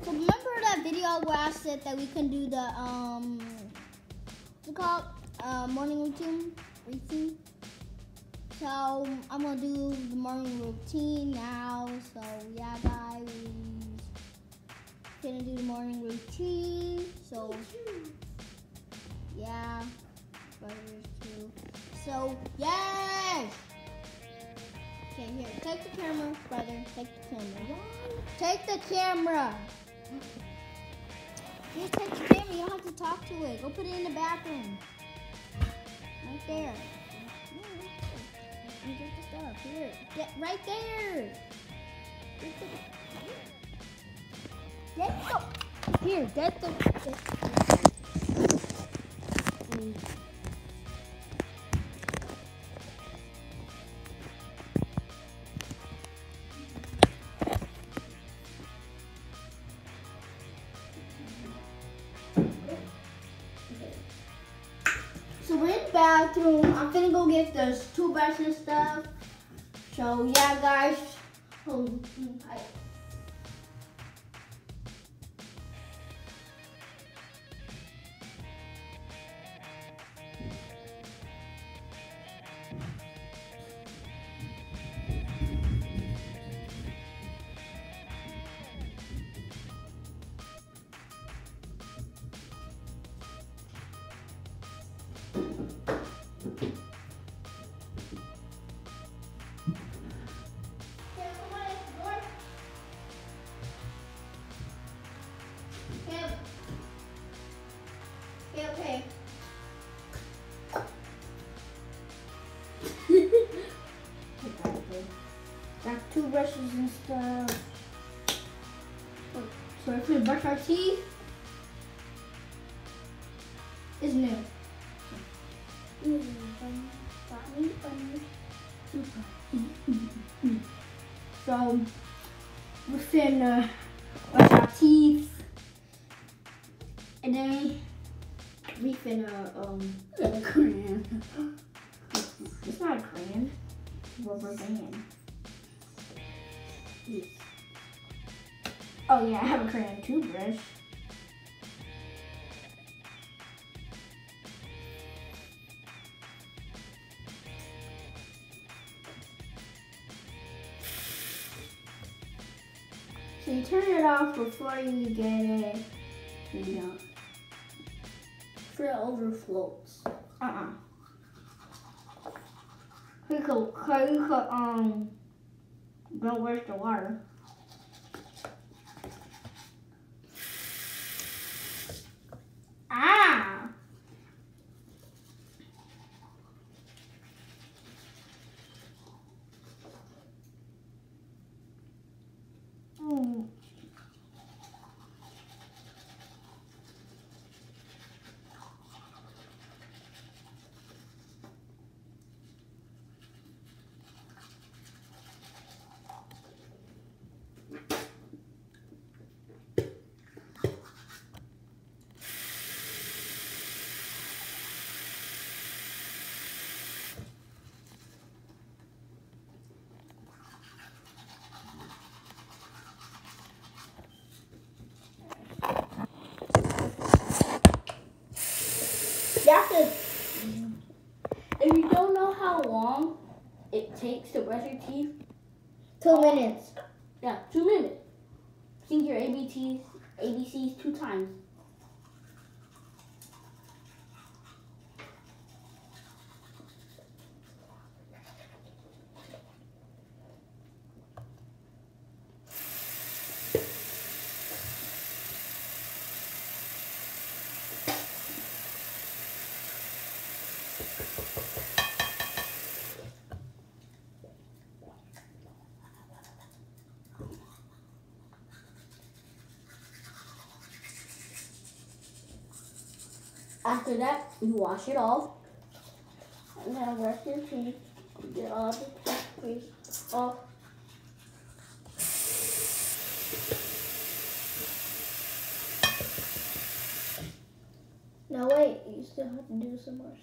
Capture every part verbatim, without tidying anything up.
So remember that video where I said that we can do the um, what's it called? Uh, morning routine, routine. So I'm gonna do the morning routine now. So yeah, guys, gonna do the morning routine. So yeah, brothers too. So yes. Okay, here, take the camera, brother. Take the camera. Take the camera. Just take the camera. You don't have to talk to it. Go put it in the bathroom. Right there. And get the stuff here. Get right there. Get the. Get the. Here, get the. Get the. Mm. So we're in the bathroom. I'm finna go get the toothbrush and stuff. So yeah, guys. Oh, I, okay. Got toothbrushes and stuff. So if we brush our teeth, it's new. So we're finna brush our teeth, and then we finna um a crayon. It's not a crayon. Rubber band. Yes. Oh yeah, I have a crayon toothbrush. So you turn it off before you get it. You don't. For it overflows. Uh-uh. You could, you could, um, don't waste the water. Ah! Mm. That's it. If you don't know how long it takes to brush your teeth, two minutes. Yeah, two minutes. Sing your A B Ts, A B Cs two times. After that, you wash it off. And then brush your teeth. Get all the toothpaste off. No, wait. You still have to do some more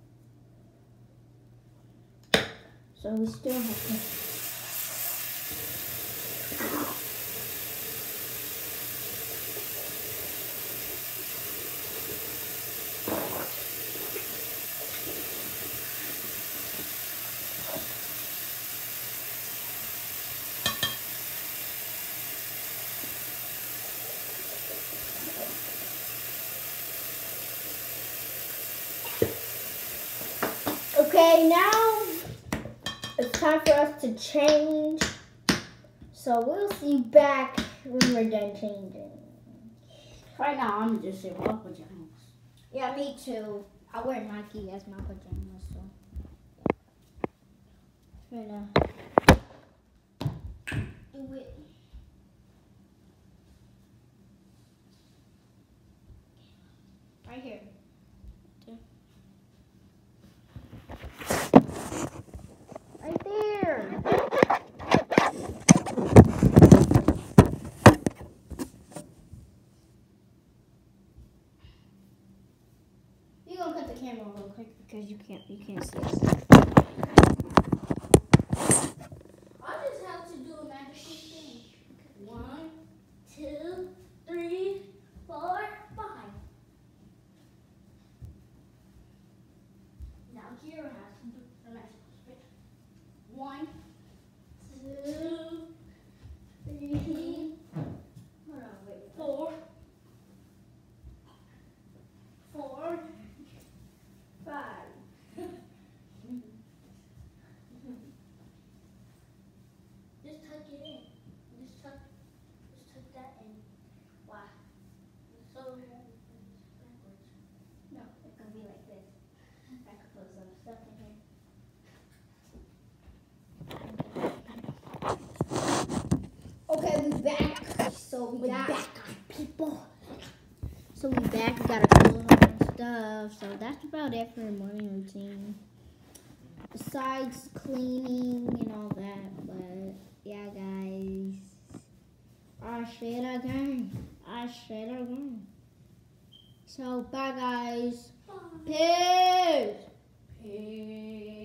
stuff. So we still have to... Okay, now it's time for us to change. So we'll see you back when we're done changing. Right now, I'm just in my pajamas. Yeah, me too. I wear Nike as my pajamas, so. Right now. Do it. Right here. Right there. You're gonna cut the camera real quick because you can't you can't see us. I just have to do a magic thing. One, two, three, four, five. Now Kira has to do the magic trick. One, two, three, hold on, wait, four, four, five. Just tuck it in. Just tuck, just tuck that in. Why? It's so backwards. No, it's gonna be like this. I could put some stuff in here. Okay, we back. So we, we got back, people. So we back. We got our clothes on and stuff. So that's about it for the morning routine. Besides cleaning and all that, but yeah, guys. I said again. I said again. So bye, guys. Bye. Peace. Peace.